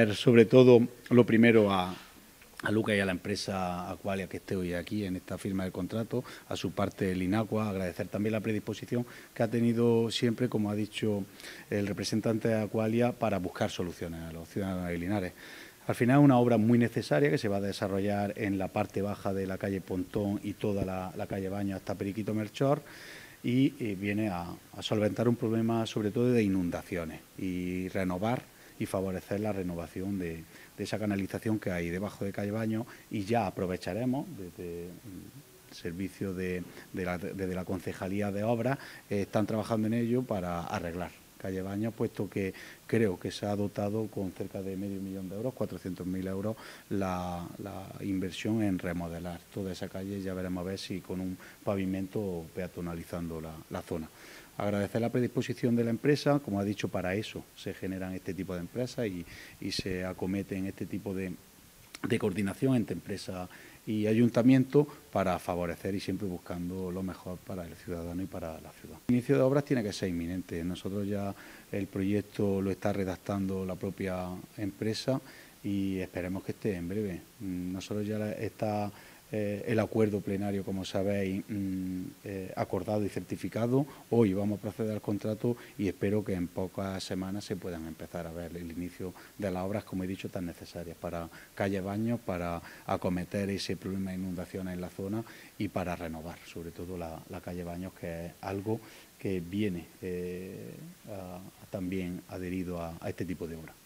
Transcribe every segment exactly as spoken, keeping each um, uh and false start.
agradecer sobre todo, lo primero, a, a Lucas y a la empresa Aqualia que esté hoy aquí en esta firma del contrato, a su parte el INACUA, agradecer también la predisposición que ha tenido siempre, como ha dicho el representante de Aqualia, para buscar soluciones a los ciudadanos de Linares. Al final es una obra muy necesaria que se va a desarrollar en la parte baja de la calle Pontón y toda la, la calle Baño hasta Periquito Melchor, y, y viene a, a solventar un problema sobre todo de inundaciones y renovar y favorecer la renovación de, de esa canalización que hay debajo de calle Baño, y ya aprovecharemos desde el servicio de, de la, desde la Concejalía de Obras, eh, están trabajando en ello para arreglar calle Baño, puesto que creo que se ha dotado con cerca de medio millón de euros, cuatrocientos mil euros, la, la inversión en remodelar toda esa calle. Ya veremos a ver si con un pavimento peatonalizando la, la zona. Agradecer la predisposición de la empresa, como ha dicho, para eso se generan este tipo de empresas y, y se acometen este tipo de, de coordinación entre empresa y ayuntamiento para favorecer y siempre buscando lo mejor para el ciudadano y para la ciudad. El inicio de obras tiene que ser inminente. Nosotros ya el proyecto lo está redactando la propia empresa y esperemos que esté en breve. Nosotros ya está eh, el acuerdo plenario, como sabéis, mm, eh, acordado y certificado. Hoy vamos a proceder al contrato y espero que en pocas semanas se puedan empezar a ver el inicio de las obras, como he dicho, tan necesarias para calle Baños, para acometer ese problema de inundaciones en la zona y para renovar, sobre todo la, la calle Baños, que es algo que viene eh, a, a también adherido a, a este tipo de obras.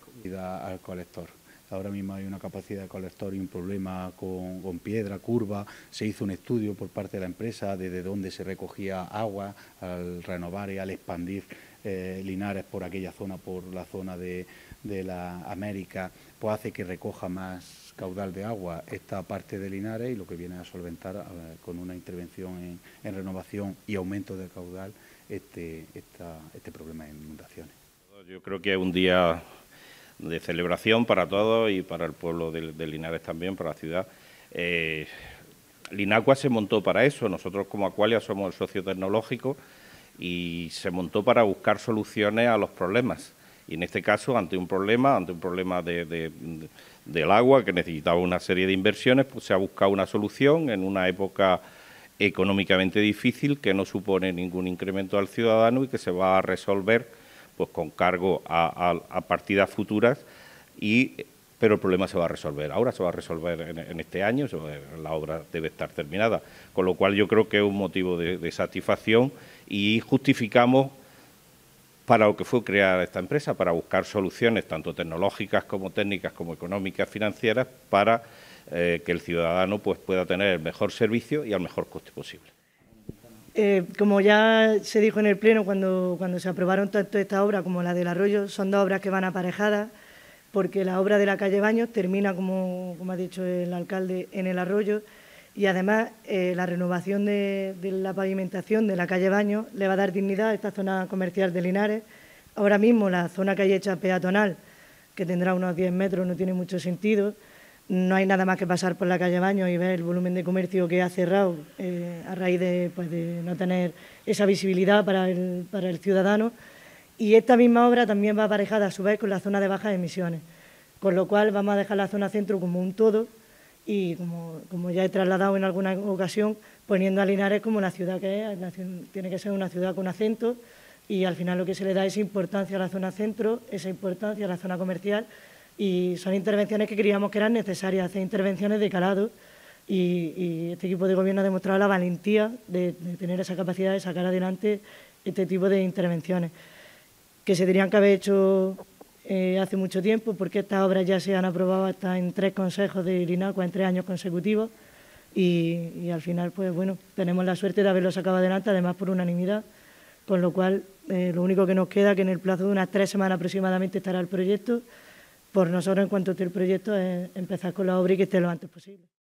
Al colector. Ahora mismo hay una capacidad de colector y un problema con, con piedra, curva. Se hizo un estudio por parte de la empresa desde dónde se recogía agua al renovar y al expandir eh, Linares por aquella zona, por la zona de, de la América, pues hace que recoja más caudal de agua esta parte de Linares, y lo que viene a solventar a ver, con una intervención en, en renovación y aumento de caudal este, esta, este problema de inundaciones. Yo creo que es un día de celebración para todos y para el pueblo de, de Linares también, para la ciudad. Eh, Linacua se montó para eso. Nosotros como Aqualia somos el socio tecnológico y se montó para buscar soluciones a los problemas. Y en este caso, ante un problema, ante un problema de, de, de, del agua que necesitaba una serie de inversiones, pues se ha buscado una solución en una época económicamente difícil que no supone ningún incremento al ciudadano y que se va a resolver pues con cargo a, a, a partidas futuras, y, pero el problema se va a resolver. Ahora se va a resolver en, en este año, la obra debe estar terminada, con lo cual yo creo que es un motivo de, de satisfacción y justificamos para lo que fue crear esta empresa, para buscar soluciones tanto tecnológicas como técnicas, como económicas, financieras, para eh, que el ciudadano pues, pueda tener el mejor servicio y al mejor coste posible. Eh, como ya se dijo en el Pleno cuando, cuando se aprobaron tanto esta obra como la del Arroyo, son dos obras que van aparejadas, porque la obra de la calle Baños termina, como, como ha dicho el alcalde, en el Arroyo, y además eh, la renovación de, de la pavimentación de la calle Baños le va a dar dignidad a esta zona comercial de Linares. Ahora mismo la zona que hay hecha peatonal, que tendrá unos diez metros, no tiene mucho sentido. No hay nada más que pasar por la calle Baños y ver el volumen de comercio que ha cerrado eh, a raíz de, pues, de no tener esa visibilidad para el, para el ciudadano. Y esta misma obra también va aparejada a su vez con la zona de bajas emisiones, con lo cual vamos a dejar la zona centro como un todo y, como, como ya he trasladado en alguna ocasión, poniendo a Linares como la ciudad que es. La, tiene que ser una ciudad con acento, y al final lo que se le da es importancia a la zona centro, esa importancia a la zona comercial. Y son intervenciones que creíamos que eran necesarias, hacer intervenciones de calado, y, y este equipo de gobierno ha demostrado la valentía de, de tener esa capacidad de sacar adelante este tipo de intervenciones, que se tendrían que haber hecho eh, hace mucho tiempo, porque estas obras ya se han aprobado hasta en tres consejos de Linacua en tres años consecutivos, y, y al final, pues bueno, tenemos la suerte de haberlo sacado adelante, además por unanimidad, con lo cual eh, lo único que nos queda, que en el plazo de unas tres semanas aproximadamente estará el proyecto. Por nosotros, en cuanto esté el proyecto, es empezar con la obra y que esté lo antes posible.